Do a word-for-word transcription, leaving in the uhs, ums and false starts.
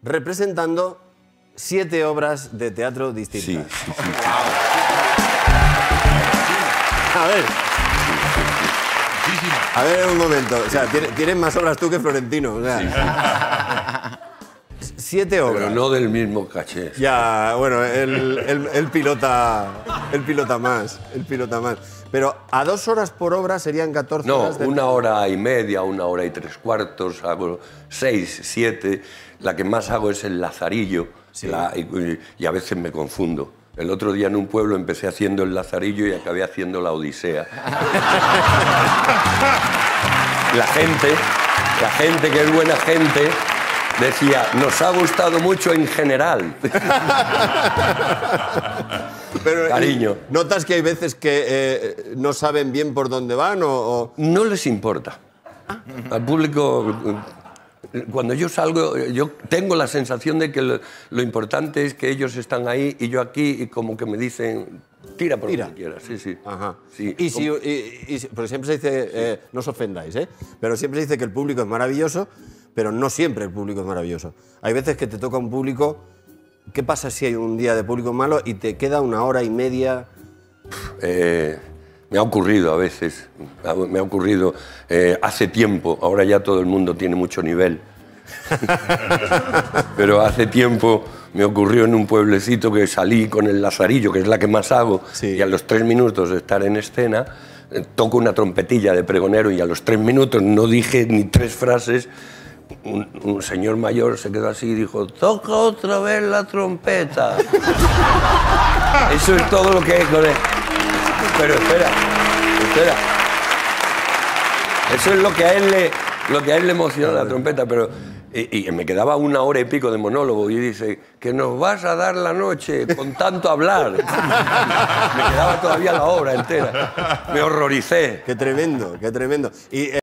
representando siete obras de teatro distintas. Sí, sí, sí. A ver. A ver, un momento. O sea, tienes, tienes más obras tú que Florentino. O sea. Siete obras. Pero no del mismo caché. Ya, bueno, él, él- él pilota, él pilota más, él pilota más. Pero a dos horas por obra serían catorce No, horas de... una hora y media, una hora y tres cuartos, hago seis, siete. La que más hago es el Lazarillo, Sí. la- y, y a veces me confundo. El otro día en un pueblo empecé haciendo el Lazarillo y acabé haciendo la Odisea. La gente, la gente que es buena gente, decía, nos ha gustado mucho en general. Pero, Cariño. ¿notas que hay veces que eh, no saben bien por dónde van o...? o- No les importa. Al público, eh, cuando yo salgo, yo tengo la sensación de que lo, lo importante es que ellos están ahí y yo aquí y como que me dicen, tira por Tira. donde quieras. Sí, sí. Ajá. Sí. Y si, y- y si- porque siempre se dice, eh, no os ofendáis, ¿eh? Pero siempre se dice que el público es maravilloso, pero no siempre el público es maravilloso. Hay veces que te toca un público... ¿Qué pasa si hay un día de público malo y te queda una hora y media? Eh, me ha ocurrido a veces, me ha ocurrido eh, hace tiempo, ahora ya todo el mundo tiene mucho nivel, pero hace tiempo me ocurrió en un pueblecito que salí con el Lazarillo, que es la que más hago, Sí. y a los tres minutos de estar en escena eh, toco una trompetilla de pregonero y a los tres minutos no dije ni tres frases. Un, un señor mayor se quedó así y dijo, toca otra vez la trompeta. Eso es todo lo que hay con él. Pero espera, espera. Eso es lo que a él le, lo que a él le emociona la trompeta, pero... Y, y me quedaba una hora y pico de monólogo y dice, que nos vas a dar la noche con tanto hablar. Me quedaba todavía la obra entera. Me horroricé. Qué tremendo, qué tremendo. Y,